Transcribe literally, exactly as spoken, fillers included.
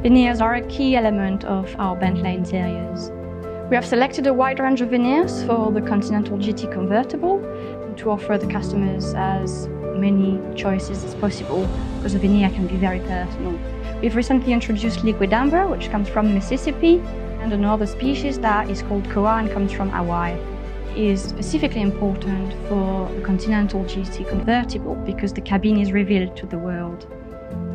Veneers are a key element of our Bentley interiors. We have selected a wide range of veneers for the Continental G T convertible to offer the customers as many choices as possible, because the veneer can be very personal. We've recently introduced liquid amber, which comes from Mississippi, and another species that is called Koa and comes from Hawaii. It is specifically important for the Continental G T convertible because the cabin is revealed to the world.